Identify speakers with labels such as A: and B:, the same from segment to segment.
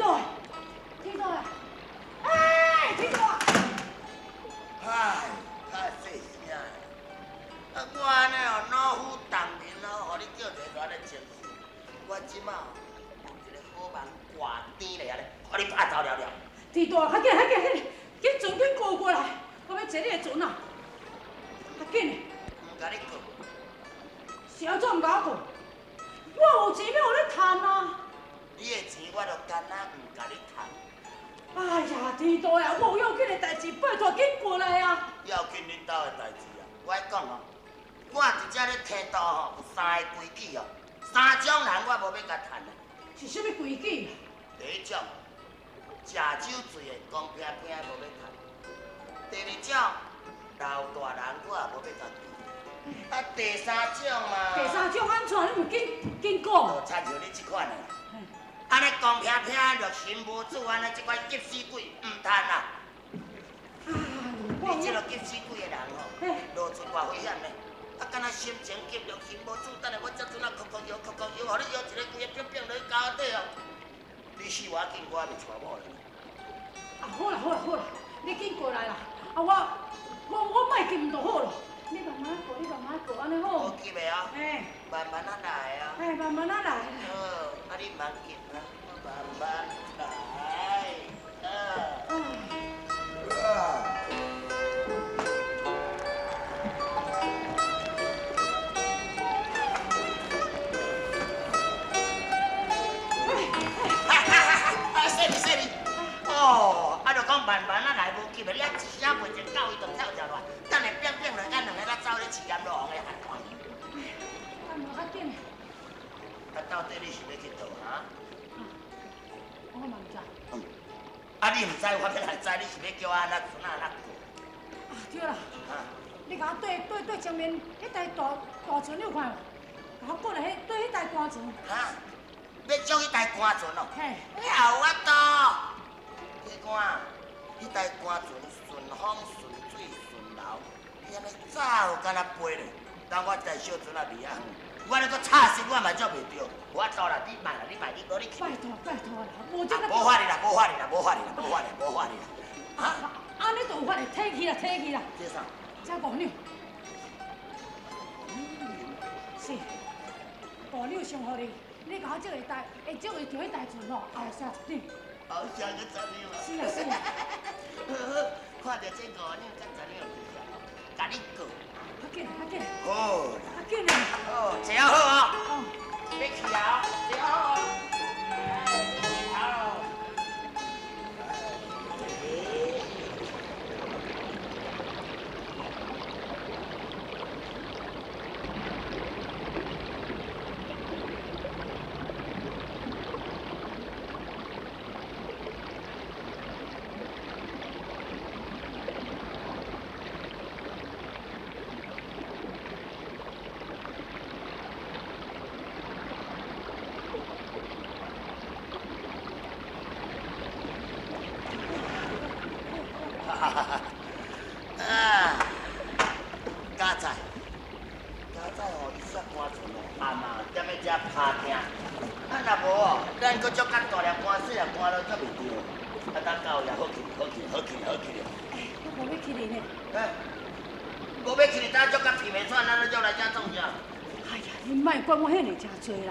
A: 多，天多啦！哎，天多！
B: 唉，较细声的。啊，我安尼哦，老虎当面哦，互你叫一个大的情绪，我即马有一个好梦挂甜咧，安尼，互你拍走了了。
A: 天多，快紧，快紧，快紧，紧船紧过过来，我要坐你的船啊！快紧的！
B: 唔甲你过。
A: 啥做唔甲我过？我有钱要互你趁啊！
B: 你的钱我就干那唔甲你趁。
A: 哎呀，天多呀，我有要紧的代志，拜托紧过来啊！
B: 要紧恁兜的代志啊！我讲哦，我伫遮咧提督吼有3个规矩哦，3种人我无要甲趁的。
A: 是啥物规矩？
B: 第一种，食酒醉的讲偏偏无要趁；第二种，老大人我也无要甲趁。啊，第三种嘛。
A: 第三种安怎？你唔紧讲。
B: 就亲像你即款的。安尼讲偏偏热心无主，安尼即款急死鬼唔趁啦。你即个急死鬼的人吼，落船偌危险呢。啊，敢若心情急、热心无主，等下我这阵啊，哭摇，互你摇一个规个冰冰落去脚底哦。你死我紧，我还袂娶某咧。
A: 啊，好啦，你紧过来啦！啊，我卖急唔就好咯。你慢慢过，安尼好。
B: 好急的哦。
A: 哎。
B: 慢慢啊来哦。
A: 哎，慢慢啊来。
B: 好，啊你慢急啊，我慢慢来。哦，啊，就讲慢慢啊来，无急的，你啊一声袂前到，伊就跳下来，等下变变来，咱两个咱走咧饲盐路红的海岸。
A: 哎，无较紧。
B: 啊，到底你是要去倒哈？
A: 我嘛唔知。
B: 啊，你唔知，我要来知，你是要叫我安怎船啊过？
A: 啊，对啦。你甲我对前面迄台大船你有看无？甲我过来对迄台大船。
B: 哈？要将迄台官船哦？
A: 嘿。
B: 你后我倒。你看，迄台官船顺风顺水顺流，伊安尼走敢若飞咧。当我台小船啊离啊远，我咧搁插身我嘛做袂着。我倒啦，你慢啦，你无你去。拜托
A: 啦，无这个。
B: 无法哩啦。
A: 啊，安尼就有法哩，提起啦。
B: 这啥？
A: 这5两。是，5两送互你，你甲我借一台，会借伊着迄台船吼，后剩10两。
B: 后剩个10两啊？
A: 是啊。
B: 好，看到这5两甲10两就行了，甲你过。
A: 较紧。
B: 好。
A: 较紧啊。
B: 哦，坐好哦。要去啊，坐好哦。早吼，伊煞赶船哦，暗啊，踮咧遮拍听。啊，若无哦，咱搁足较大粒赶细粒赶落则袂着。啊，等到夜好去咧。
A: 我无要去哩呢。
B: 无要去哩，等足较皮袂喘，咱就来遮创啥？
A: 哎呀，你莫管我遐尔真多啦。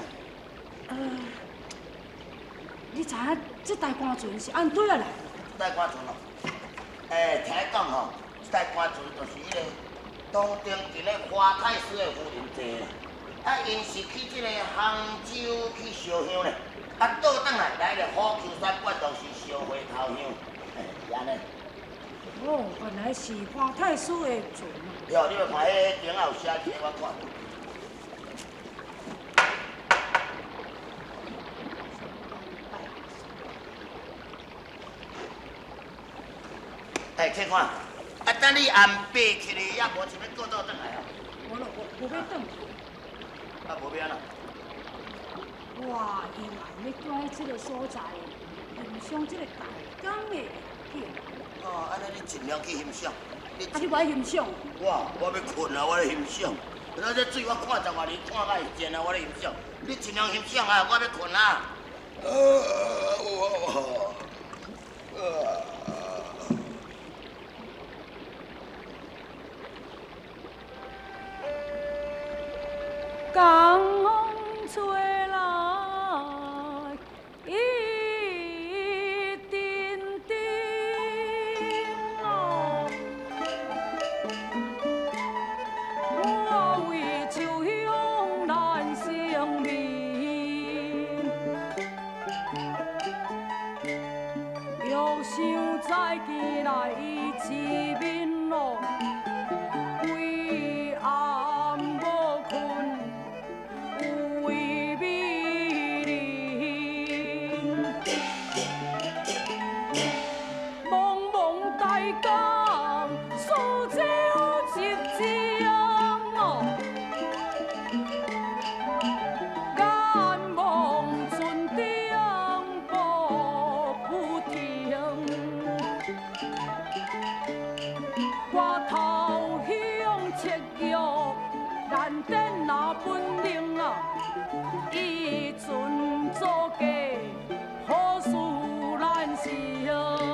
A: 你知影这台赶船是安对啊啦？
B: 这台赶船哦，听讲吼，这台赶船就是迄个。当中伫咧花太师的夫人坐咧，啊，因是去即个杭州去烧香咧，啊，倒转来咧虎丘山观众是烧回头香，是安尼。
A: 哦，原来是花太师的船啊。
B: 哟，你要看迄顶有写字，我看。去看。啊，等你暗爬起来，也无想要过倒转来哦。
A: 无咯，无要转。
B: 啊，无要啦。
A: 哇，因为要住即个所在，欣赏即个大港的景。
B: 哦，安尼你尽量去欣赏。
A: 啊，你无爱欣赏？
B: 我要困啊，我咧欣赏。那这水我看10外年，看甲会贱啊，我咧欣赏。你尽量欣赏啊，我要困啊。
A: 想再见来伊一面咯，规暗无困，有位美人，茫茫大江，苏州一江哦。 难得那本领啊，以存做家，好事难成。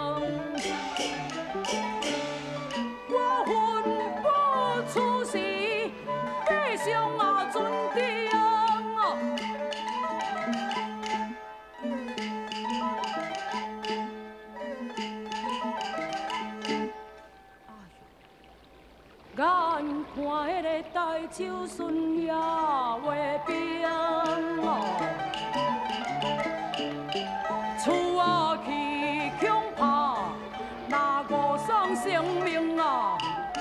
A: 我魂不出世，爬上啊船顶啊。眼看迄个台州顺也画饼哦，厝啊去恐怕那误丧性命啊！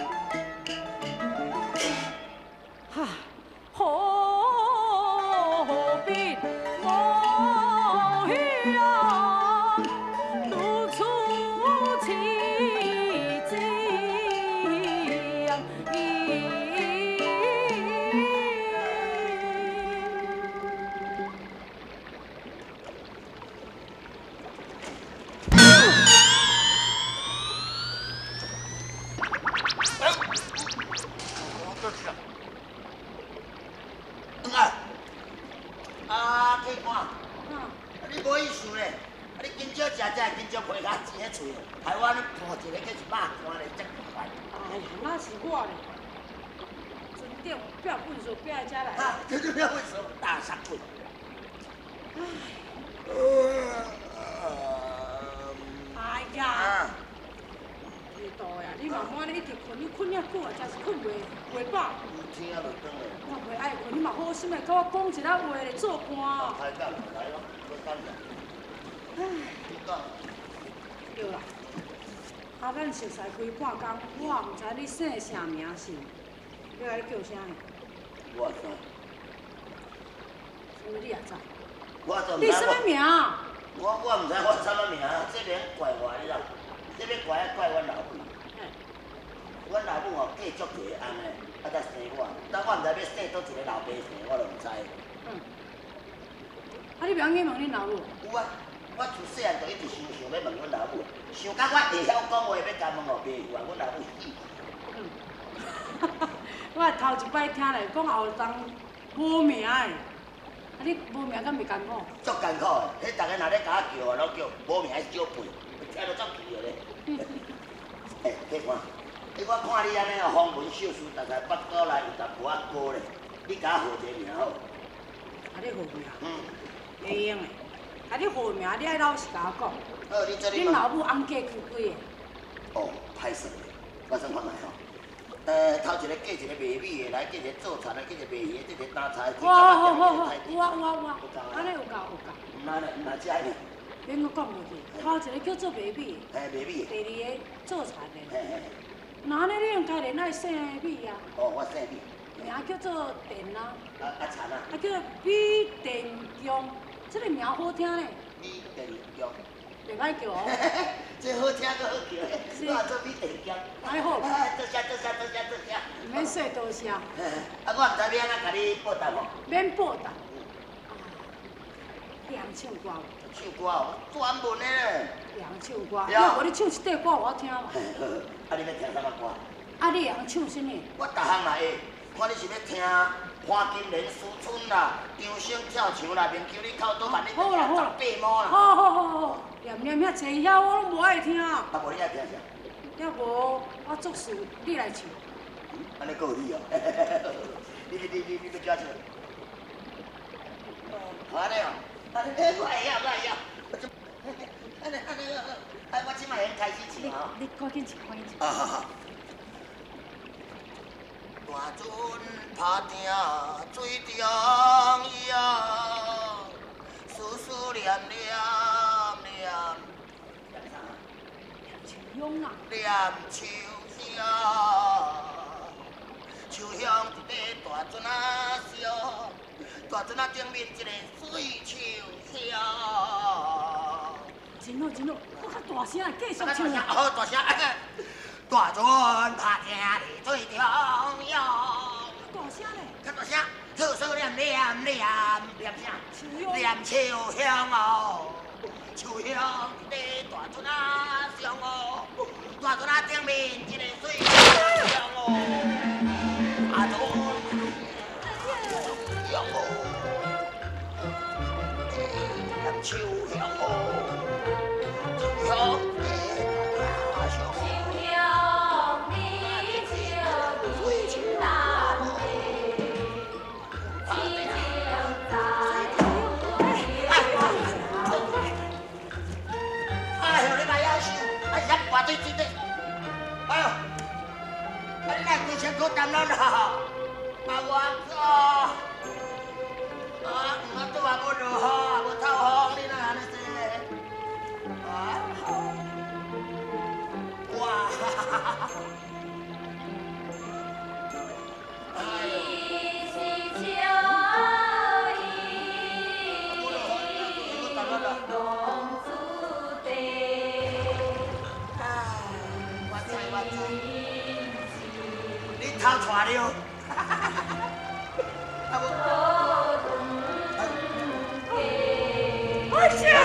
A: 哈，何必我乡如此凄凄？
B: 去看，你无意思咧，你今朝食这，今朝皮甲钱喺厝，害我咧抱一个去是肉干咧，真快。
A: 哎呀，那是我咧，船顶壁本数壁在遮来。
B: 啊，这为什么大杀鬼？
A: 哎呀，你多呀，你慢慢咧一直困，你困遐久啊，真是困袂饱。
B: 听就转咧。
A: 我袂爱困，你嘛好心诶，甲我讲一下话咧做伴。
B: 开讲来咯，我等下。
A: 唉，
B: 你讲。
A: 对啦，啊，咱熟识规半工，我也毋知你姓啥名是，你来叫啥呢？
B: 我知。
A: 所以你也知。
B: 我就
A: 你什么名？
B: 我毋知我什么名，这边怪我你啦，这边怪阮老母。阮老母吼嫁足济个翁诶，啊才生我，但我毋知要生倒一个老爸生，我就毋知。
A: 啊，你不要硬问恁老母？
B: 有啊，我自细汉就一直想要问阮老母，想到我会晓讲话，要甲问互爸父啊，阮老母死。
A: 我头一摆听来讲后当无名诶，啊你无名敢袂艰苦？
B: 足艰苦诶，迄逐个若咧甲我叫，拢叫无名小辈，听到足气个咧。诶，去看。我看你安尼哦，风文秀书，逐个北岛内有淡薄仔高咧，你甲我号一个名好。
A: 啊，你号名？会用诶。啊，你号名，你爱老实甲我讲。
B: 好，你做你。
A: 恁老母翁嫁去几个？
B: 哦，歹势咧，我算看卖吼。头一个嫁一个卖米的，来嫁一个做田的，嫁一个卖鱼的，这个打菜。
A: 好，有，安尼有够。
B: 毋那咧，毋那遮呢。
A: 免我讲落去，头一个叫做卖米的，
B: 卖米的。
A: 第二个做田的。
B: 嘿。
A: 那安尼你用家己爱姓米啊？
B: 哦，我姓米。
A: 名叫做田啊。
B: 田啊。
A: 啊叫米田姜，这个名好听咧。
B: 米田姜。
A: 袂歹叫哦。
B: 这好听搁好叫诶，我做米田姜。
A: 还好。
B: 多谢。
A: 毋免说多谢。
B: 啊，我毋知要安怎甲你报答无？
A: 免报答。你会唱歌无？
B: 唱歌哦，专门的咧。
A: 会唱歌，要无你唱一段歌我听嘛。
B: 啊，你要听啥物歌？
A: 啊，你会唱什么？
B: 我逐项来会，看你是要听潘金莲、思春啦、张生跳墙啦、明秋你口倒万你听十八毛啦。
A: 好，念遐济遐我拢无爱听。啊，
B: 无你爱听啥？
A: 要无我作词，你来唱。
B: 安尼搁有你哦，你要叫唱？安尼哦，安尼我会晓。安尼，我即摆先开始唱哦。
A: 你赶紧唱。
B: 好。大船拍定水中央，思念。
A: 香啊！
B: 念秋香，秋香一个大船啊烧，大船啊顶面一个水秋香。
A: 真好真好，我较大声继续
B: 大声，
A: 唱。
B: 好大声！大船拍听哩最重要。
A: 大声嘞！
B: 较大声，好说念啥？
A: 秋香。
B: 念秋香哦，秋香一个大船啊上哦，大船啊顶面一个水秋香哦，啊都香哦，念秋香哦，秋香。对对对，哎呦，你来几千块担了啦？啊我靠！啊，我都话无落雨，无透风，你哪安尼说？啊？哇！哎呦！你偷带了？
A: 哎呀！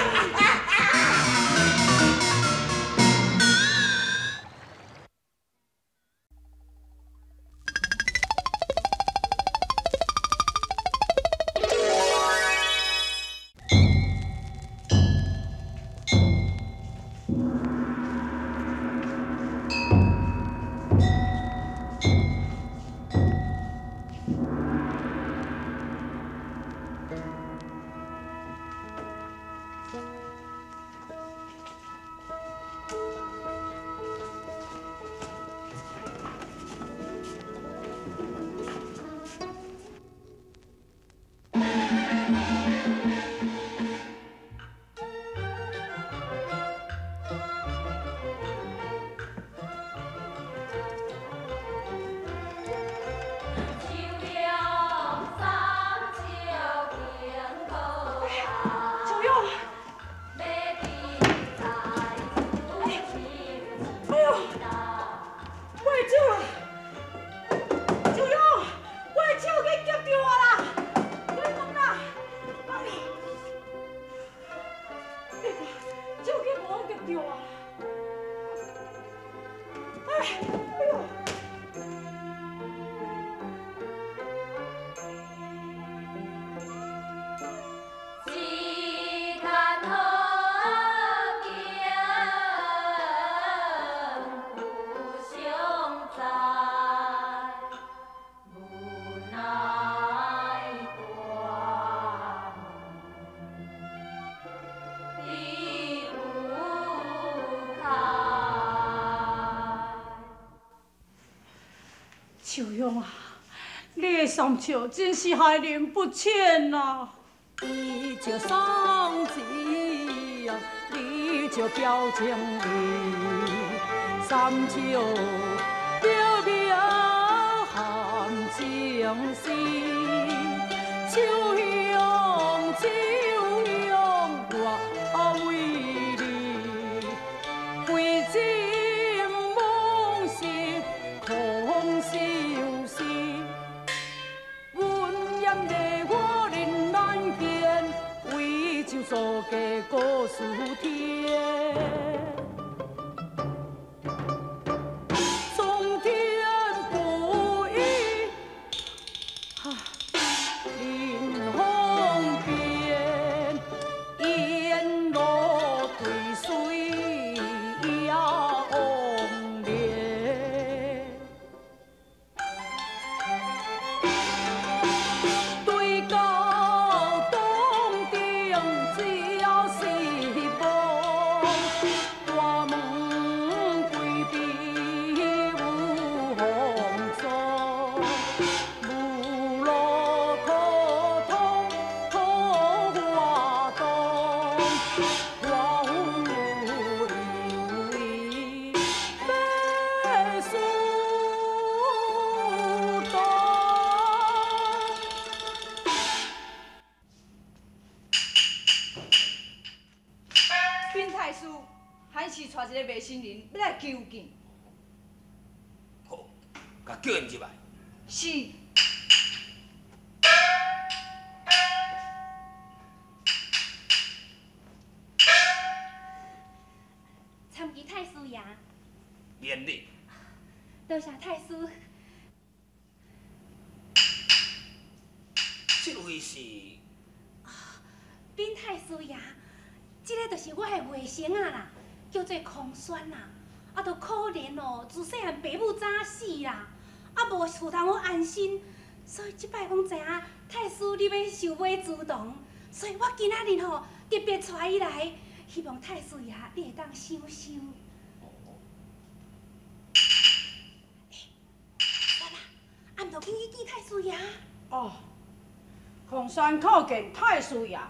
A: 秋香啊，你的双手真是害人不浅呐！你这双子啊，你这表情里，三手表表含情丝，秋香秋香我为你为情梦醒空相思，温言的我人难见，为酒所给故事甜。从天不语，林风变，烟落对水呀红莲。对到东顶只要是无，
C: 太师，还是带一个卖新人要来求见。
D: 好，甲叫因入来。
C: 是。
E: 参见太师爷。
D: 免礼。
E: 多谢太师。
D: 这位是？
E: 禀太师爷，这个就是我的外甥啊啦，叫做空轩啦。啊，都可怜哦，自细汉爸母早死啦，啊无厝通好安心，所以即摆讲知影太师你要受买自动，所以我今仔日吼特别带伊来，希望太师爷你会当收收。算啦，啊毋着紧去见太师爷。
A: 哦，空山叩见太师爷。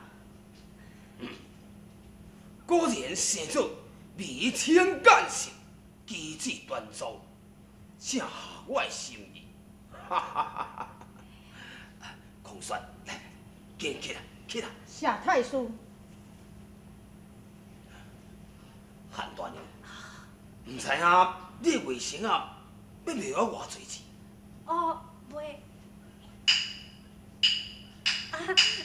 D: 果然生做眉清眼秀，机智端庄，正合我的心意。哈哈哈哈！空轩，来，紧起来，起来。
A: 谢太师。
D: 韩大娘，唔知影你的外甥啊，要卖我偌济钱？
E: 哦，卖啊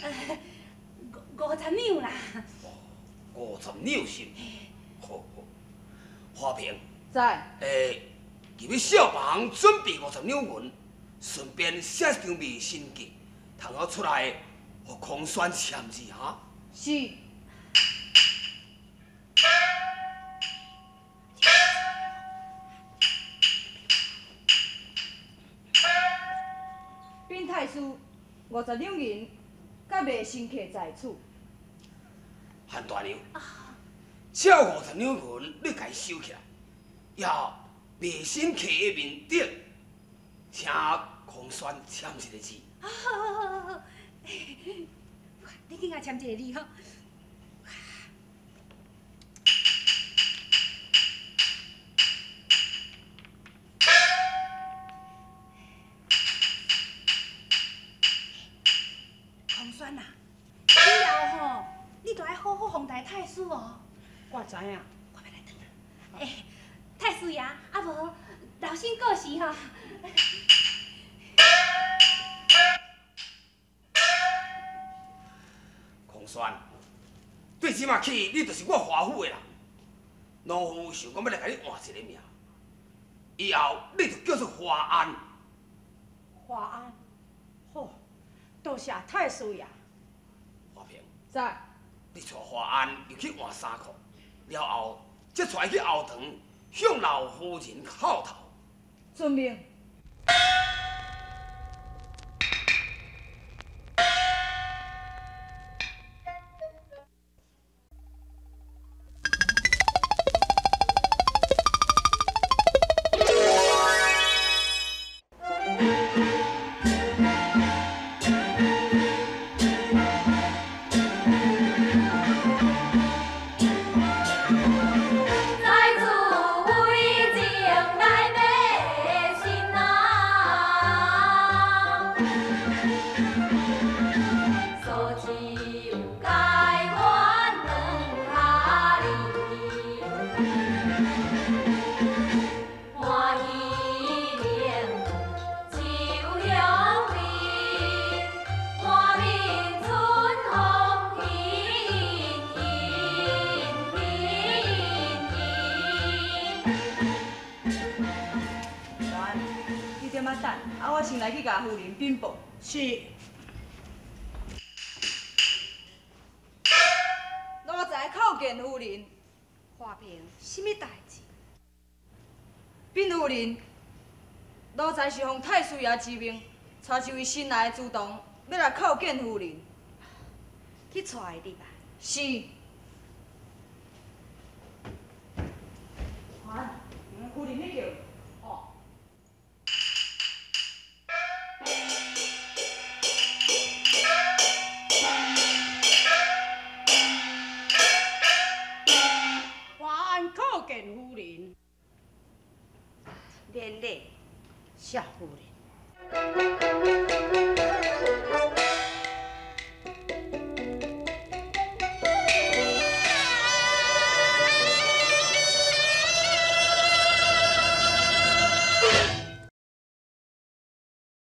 E: 50两啦。
D: 50两是？好好，花瓶。
A: 在。
D: 入去小房准备50两银，顺便写一张卖身契，通好出来，互空轩签字哈。
A: 是。
C: 禀太师，50两银，甲卖身契在此。
D: 韩大娘，这50两银你家收起来，要卖身契的面顶，请空轩签一个字。
E: 好，你紧甲签一个字吼。空轩啊，以后吼，你着爱好好奉待太师哦。
A: 我知影。
E: 我要来等啦。太师爷，啊无留心过时吼。
D: 空轩，对即马起，你就是我华府的人。农夫想讲要来甲你换一个名，以后你就叫做华安。
A: 华安。好，多谢太师爷。
D: 华平。
A: 在。
D: 你带华安又去换衫裤，了后再带去后堂向老夫人叩头。
A: 遵命。
C: 我先来去甲夫人禀报。
A: 是。
C: 奴才叩见夫人。
E: 华平，什么代志？
C: 禀夫人，奴才是奉太师爷之命，带一位新来的主动，要来叩见夫人。
E: 去带伊入来。
C: 是。
A: 夫人你叫。哦。华安叩见夫人。
E: 免礼。
A: 谢夫人。